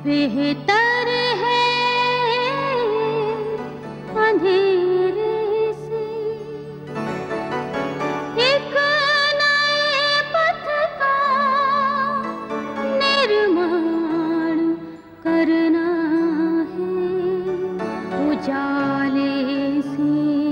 बेहतर है अंधेरे से एक नए पथ का निर्माण करना है उजाले से।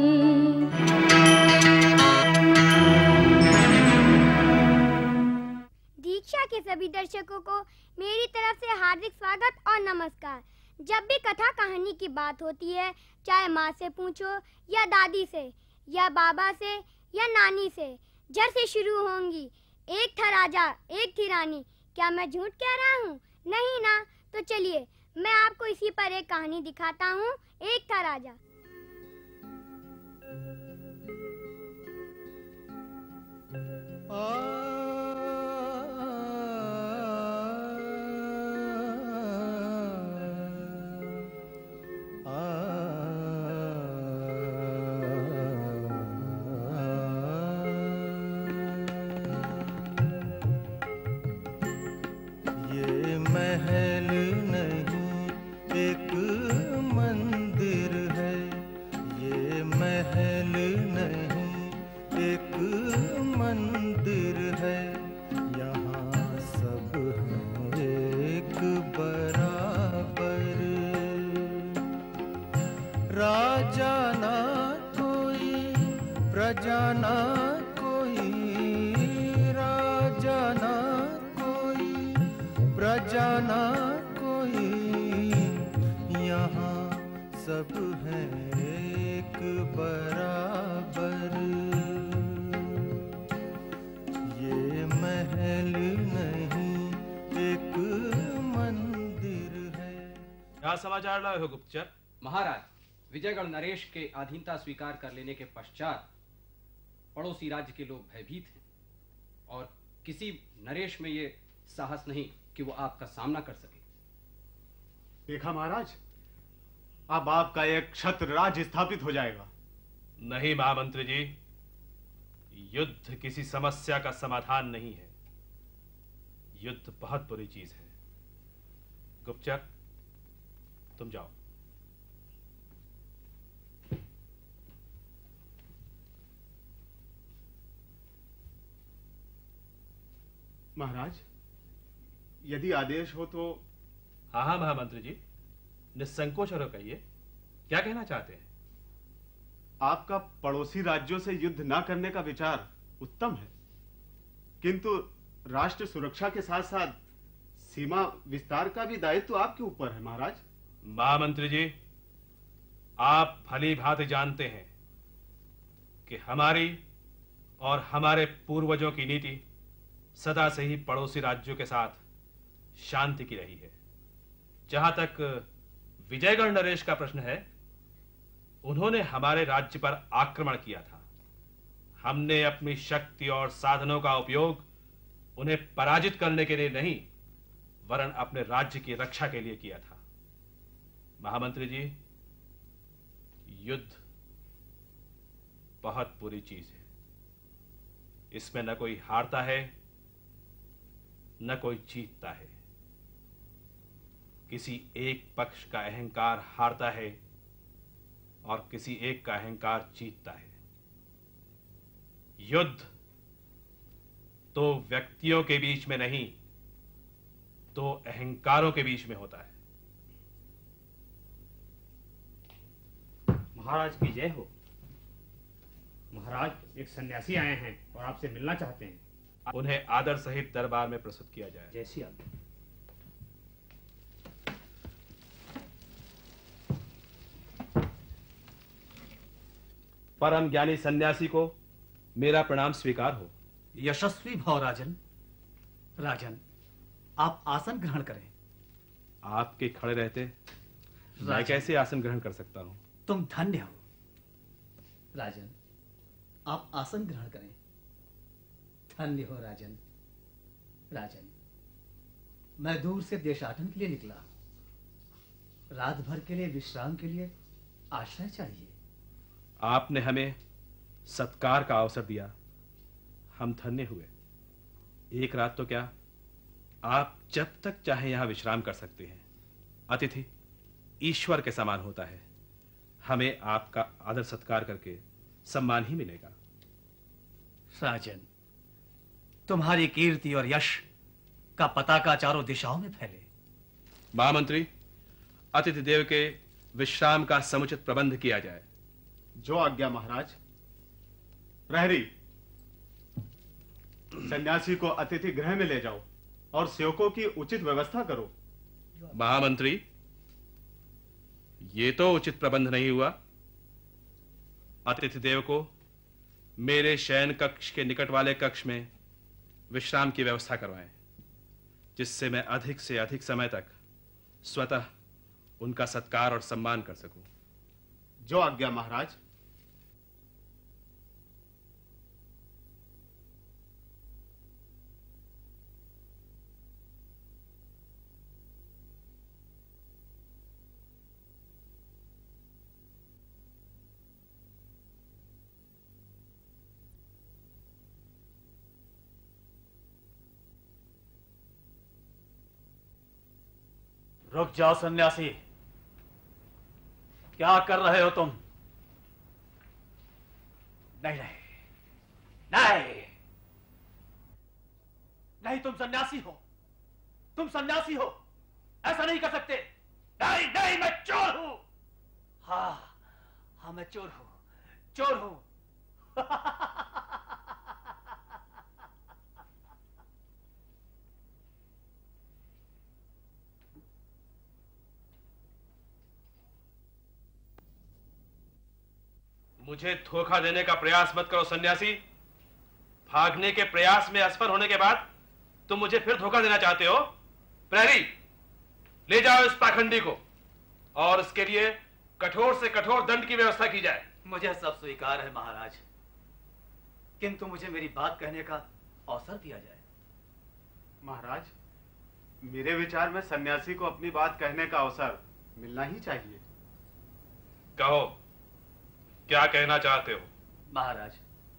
दीक्षा के सभी दर्शकों को मेरी तरफ से हार्दिक स्वागत और नमस्कार। जब भी कथा कहानी की बात होती है, चाहे माँ से पूछो या दादी से या बाबा से या नानी से, जड़ से शुरू होंगी। एक था राजा, एक थी रानी। क्या मैं झूठ कह रहा हूँ? नहीं ना। तो चलिए मैं आपको इसी पर एक कहानी दिखाता हूँ। एक था राजा। समाचार लाए हो गुप्तचर? महाराज, विजयगढ़ नरेश के अधीनता स्वीकार कर लेने के पश्चात पड़ोसी राज्य के लोग भयभीत हैं और किसी नरेश में ये साहस नहीं कि वो आपका सामना कर सके। देखा महाराज, अब आपका एक क्षत्र राज्य स्थापित हो जाएगा। नहीं महामंत्री जी, युद्ध किसी समस्या का समाधान नहीं है। युद्ध बहुत बुरी चीज है। गुप्तचर, तुम जाओ। महाराज, यदि आदेश हो तो। हाँ हाँ महामंत्री जी, निसंकोच होकर कहिए, क्या कहना चाहते हैं? आपका पड़ोसी राज्यों से युद्ध ना करने का विचार उत्तम है, किंतु राष्ट्र सुरक्षा के साथ साथ सीमा विस्तार का भी दायित्व आपके ऊपर है महाराज। महामंत्री जी, आप भली भांति जानते हैं कि हमारी और हमारे पूर्वजों की नीति सदा से ही पड़ोसी राज्यों के साथ शांति की रही है। जहां तक विजयगढ़ नरेश का प्रश्न है, उन्होंने हमारे राज्य पर आक्रमण किया था। हमने अपनी शक्ति और साधनों का उपयोग उन्हें पराजित करने के लिए नहीं, वरन अपने राज्य की रक्षा के लिए किया था। महामंत्री जी, युद्ध बहुत बुरी चीज है। इसमें न कोई हारता है न कोई जीतता है। किसी एक पक्ष का अहंकार हारता है और किसी एक का अहंकार जीतता है। युद्ध तो व्यक्तियों के बीच में नहीं, तो अहंकारों के बीच में होता है। महाराज की जय हो। महाराज, एक सन्यासी आए हैं और आपसे मिलना चाहते हैं। उन्हें आदर सहित दरबार में प्रस्तुत किया जाए। जैसी आज्ञा। परम ज्ञानी सन्यासी को मेरा प्रणाम स्वीकार हो। यशस्वी भव राजन। राजन, आप आसन ग्रहण करें। आपके खड़े रहते मैं कैसे आसन ग्रहण कर सकता हूं? तुम धन्य हो। राजन, आप आसन ग्रहण करें। धन्य हो राजन। राजन, मैं दूर से देशाटन के लिए निकला। रात भर के लिए विश्राम के लिए आश्रय चाहिए। आपने हमें सत्कार का अवसर दिया, हम धन्य हुए। एक रात तो क्या, आप जब तक चाहे यहां विश्राम कर सकते हैं। अतिथि ईश्वर के समान होता है। हमें आपका आदर सत्कार करके सम्मान ही मिलेगा। राजन, तुम्हारी कीर्ति और यश का पताका चारों दिशाओं में फैले। महामंत्री, अतिथि देव के विश्राम का समुचित प्रबंध किया जाए। जो आज्ञा महाराज। प्रहरी, सन्यासी को अतिथि गृह में ले जाओ और सेवकों की उचित व्यवस्था करो। महामंत्री, ये तो उचित प्रबंध नहीं हुआ। अतिथि देव को मेरे शयन कक्ष के निकट वाले कक्ष में विश्राम की व्यवस्था करवाएं, जिससे मैं अधिक से अधिक समय तक स्वतः उनका सत्कार और सम्मान कर सकूं। जो आज्ञा महाराज। रुक जाओ सन्यासी, क्या कर रहे हो तुम? नहीं नहीं नहीं नहीं, तुम सन्यासी हो, तुम सन्यासी हो, ऐसा नहीं कर सकते। नहीं नहीं, मैं चोर हूं। हाँ हाँ, मैं चोर हूं, चोर हूं। मुझे धोखा देने का प्रयास मत करो सन्यासी। भागने के प्रयास में असफल होने के बाद तुम मुझे फिर धोखा देना चाहते हो। प्रहरी, ले जाओ इस पाखंडी को और इसके लिए कठोर से कठोर दंड की व्यवस्था की जाए। मुझे सब स्वीकार है महाराज, किंतु मुझे मेरी बात कहने का अवसर दिया जाए। महाराज, मेरे विचार में सन्यासी को अपनी बात कहने का अवसर मिलना ही चाहिए। कहो, क्या कहना चाहते हो? महाराज,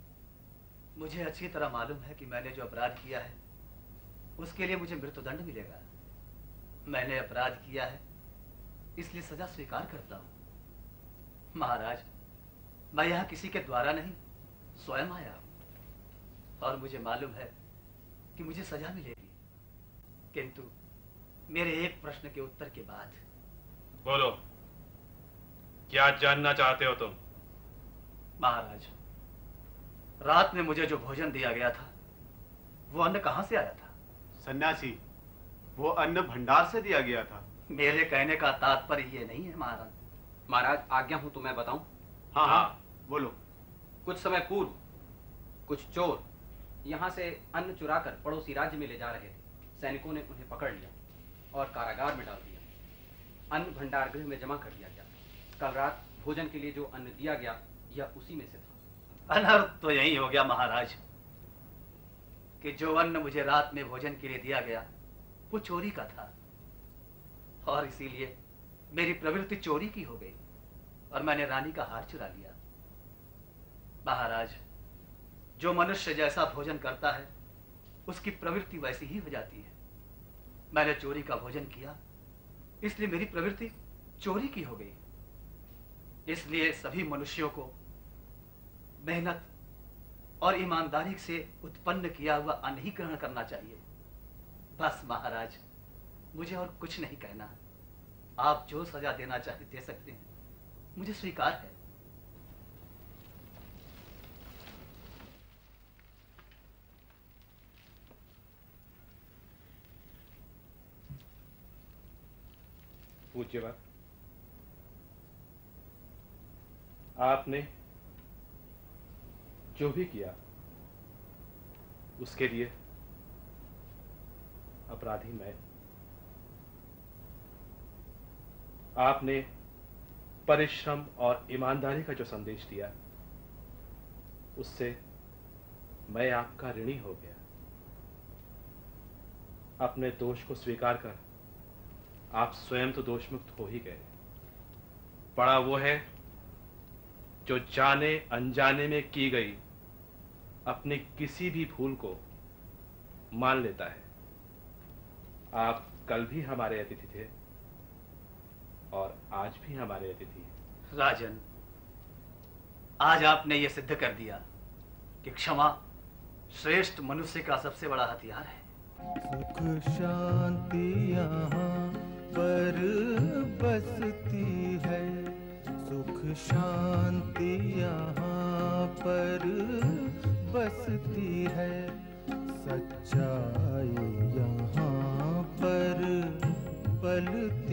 मुझे अच्छी तरह मालूम है कि मैंने जो अपराध किया है उसके लिए मुझे मृत्युदंड मिलेगा। मैंने अपराध किया है इसलिए सजा स्वीकार करता हूं। महाराज, मैं यहां किसी के द्वारा नहीं, स्वयं आया हूं और मुझे मालूम है कि मुझे सजा मिलेगी, किंतु मेरे एक प्रश्न के उत्तर के बाद। बोलो, क्या जानना चाहते हो तुम? महाराज, रात में मुझे जो भोजन दिया गया था वो अन्न कहां से आया था? सन्यासी, वो अन्न भंडार से दिया गया था। मेरे कहने का तात्पर्य ये नहीं है महाराज। महाराज, आज्ञा हो तो मैं बताऊं? हाँ हाँ, बोलो। कुछ समय पूर्व कुछ चोर यहाँ से अन्न चुराकर पड़ोसी राज्य में ले जा रहे थे। सैनिकों ने उन्हें पकड़ लिया और कारागार में डाल दिया। अन्न भंडार गृह में जमा कर दिया गया। कल रात भोजन के लिए जो अन्न दिया गया यह उसी में से था। अनर्थ तो यही हो गया महाराज कि जो अन्न मुझे रात में भोजन के लिए दिया गया वो चोरी का था और इसीलिए मेरी प्रवृत्ति चोरी की हो गई और मैंने रानी का हार चुरा लिया। महाराज, जो मनुष्य जैसा भोजन करता है उसकी प्रवृत्ति वैसी ही हो जाती है। मैंने चोरी का भोजन किया इसलिए मेरी प्रवृत्ति चोरी की हो गई। इसलिए सभी मनुष्यों को मेहनत और ईमानदारी से उत्पन्न किया हुआ अन्न ही ग्रहण करना चाहिए। बस महाराज, मुझे और कुछ नहीं कहना। आप जो सजा देना चाहे दे सकते हैं, मुझे स्वीकार है। पूज्यवाद, आपने जो भी किया उसके लिए अपराधी मैं। आपने परिश्रम और ईमानदारी का जो संदेश दिया उससे मैं आपका ऋणी हो गया। अपने दोष को स्वीकार कर आप स्वयं तो दोषमुक्त हो ही गए। पड़ा वो है जो जाने अनजाने में की गई अपनी किसी भी भूल को मान लेता है। आप कल भी हमारे अतिथि थे और आज भी हमारे अतिथि हैं। राजन, आज आपने ये सिद्ध कर दिया कि क्षमा श्रेष्ठ मनुष्य का सबसे बड़ा हथियार है। सुख शांति यहाँ पर बसती है, सुख शांति यहाँ पर बसती है, सच्चाई यहाँ पर पलती